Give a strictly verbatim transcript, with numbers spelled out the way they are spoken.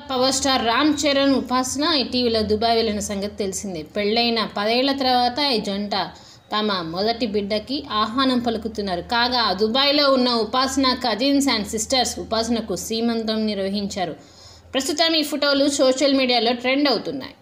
Power star Ram Charan ఉపాసన ఇటీవల Dubai వెళ్ళిన సంగతి తెలిసిందే. పెళ్లైన పదేళ్ల తర్వాత ఈ జంట తమ మొదటి బిడ్డకి ఆహ్వానం పలుకుతున్నారు. కాగా దుబాయ్లో ఉన్న ఉపాసన కజిన్స్ అండ్ సిస్టర్స్ ఉపాసనకు సీమంతం నిర్వహించారు. ప్రస్తుతం ఈ ఫోటోలు సోషల్ మీడియాలో ట్రెండ్ అవుతున్నాయి.